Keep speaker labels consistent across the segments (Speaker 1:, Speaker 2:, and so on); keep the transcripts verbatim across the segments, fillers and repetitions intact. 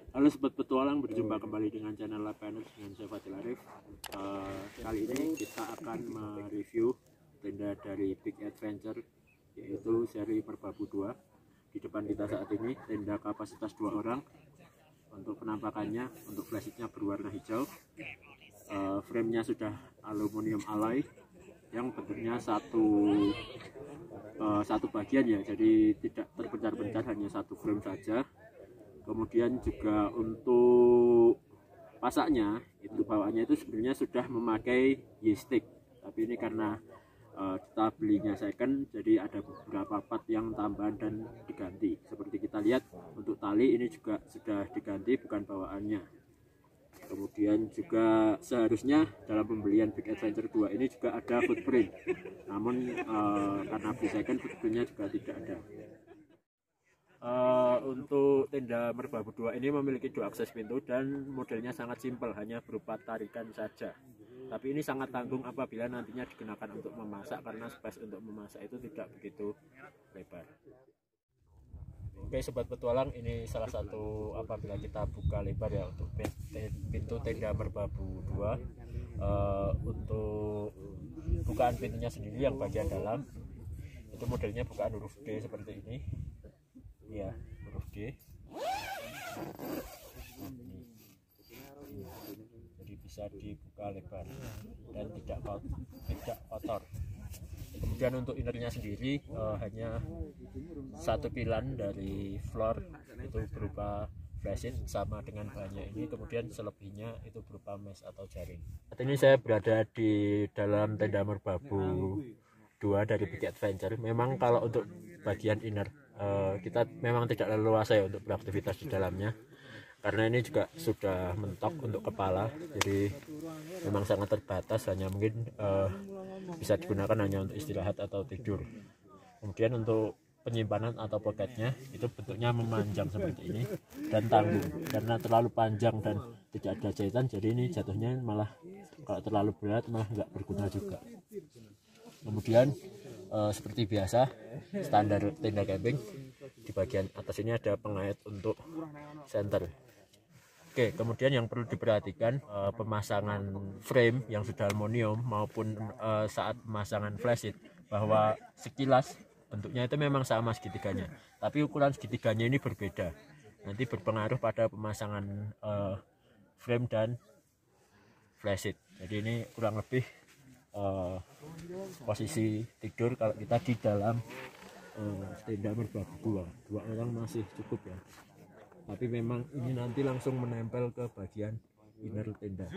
Speaker 1: Halo sobat petualang, berjumpa kembali dengan channel Lapaners dengan saya Fadil Arif. Uh, kali ini kita akan mereview tenda dari Big Adventure, yaitu seri Merbabu dua. Di depan kita saat ini tenda kapasitas dua orang. Untuk penampakannya, untuk flashitnya berwarna hijau, uh, framenya sudah aluminium alloy yang bentuknya satu uh, satu bagian ya, jadi tidak terpencar-pencar, hanya satu frame saja. Kemudian juga untuk pasaknya itu bawaannya itu sebenarnya sudah memakai Y-stick, tapi ini karena uh, kita belinya second, jadi ada beberapa part yang tambahan dan diganti. Seperti kita lihat untuk tali ini juga sudah diganti, bukan bawaannya. Kemudian juga seharusnya dalam pembelian Big Adventure dua ini juga ada footprint, namun uh, karena beli second footprintnya juga tidak ada. Uh, untuk tenda Merbabu dua ini memiliki dua akses pintu dan modelnya sangat simpel, hanya berupa tarikan saja. Tapi ini sangat tanggung apabila nantinya digunakan untuk memasak, karena space untuk memasak itu tidak begitu lebar. Oke sobat petualang, ini salah satu apabila kita buka lebar ya untuk pintu tenda Merbabu dua. Uh, untuk bukaan pintunya sendiri yang bagian dalam itu modelnya bukaan huruf D seperti ini. Ya, huruf D. Jadi bisa dibuka lebar dan tidak tidak kotor. Kemudian untuk innernya sendiri uh, hanya satu pilan dari floor itu berupa flashit sama dengan bahannya ini, kemudian selebihnya itu berupa mesh atau jaring. Saat ini saya berada di dalam tenda Merbabu dua dari Big Adventure. Memang kalau untuk bagian inner Uh, kita memang tidak leluasa ya untuk beraktivitas di dalamnya, karena ini juga sudah mentok untuk kepala, jadi memang sangat terbatas, hanya mungkin uh, bisa digunakan hanya untuk istirahat atau tidur. Kemudian untuk penyimpanan atau pocketnya itu bentuknya memanjang seperti ini dan tanggung, karena terlalu panjang dan tidak ada jahitan, jadi ini jatuhnya malah kalau terlalu berat malah nggak berguna juga. Kemudian Uh, seperti biasa standar tenda camping, di bagian atas ini ada pengait untuk senter. Oke, kemudian yang perlu diperhatikan uh, pemasangan frame yang sudah aluminium maupun uh, saat pemasangan flashit, bahwa sekilas bentuknya itu memang sama segitiganya, tapi ukuran segitiganya ini berbeda, nanti berpengaruh pada pemasangan uh, frame dan flashit. Jadi ini kurang lebih Uh, posisi tidur kalau kita di dalam uh, tenda Merbabu dua, dua orang masih cukup ya, tapi memang ini nanti langsung menempel ke bagian inner tenda.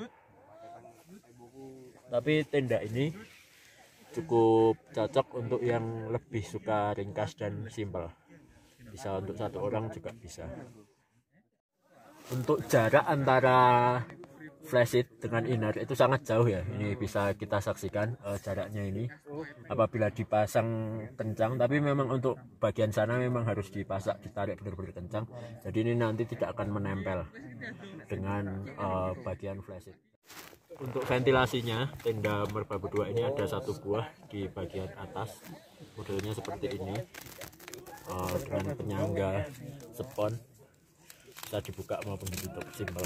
Speaker 1: Tapi tenda ini cukup cocok untuk yang lebih suka ringkas dan simpel, bisa untuk satu orang juga bisa. Untuk jarak antara flashit dengan inner itu sangat jauh ya, ini bisa kita saksikan uh, jaraknya ini apabila dipasang kencang, tapi memang untuk bagian sana memang harus dipasak, ditarik benar-benar kencang, jadi ini nanti tidak akan menempel dengan uh, bagian flashit. Untuk ventilasinya tenda Merbabu dua ini ada satu buah di bagian atas, modelnya seperti ini, uh, dengan penyangga spons, bisa dibuka maupun ditutup, simpel.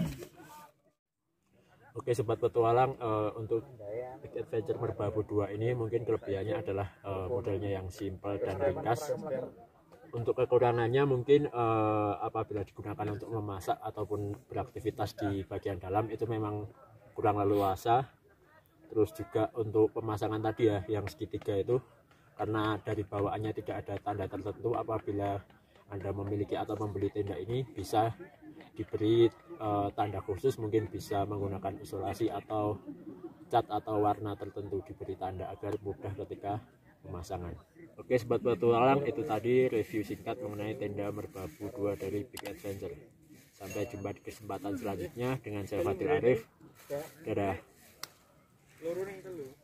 Speaker 1: Oke sobat petualang, uh, untuk Big Adventure Merbabu dua ini mungkin kelebihannya adalah uh, modelnya yang simpel dan ringkas. Untuk kekurangannya mungkin uh, apabila digunakan untuk memasak ataupun beraktivitas di bagian dalam itu memang kurang leluasa. Terus juga untuk pemasangan tadi ya yang segitiga itu, karena dari bawaannya tidak ada tanda tertentu, apabila Anda memiliki atau membeli tenda ini bisa diberi uh, tanda khusus, mungkin bisa menggunakan isolasi atau cat atau warna tertentu, diberi tanda agar mudah ketika pemasangan. Oke sobat petualang, itu tadi review singkat mengenai tenda Merbabu dua dari Big Adventure. Sampai jumpa di kesempatan selanjutnya dengan saya Fadil Arif. Dadah.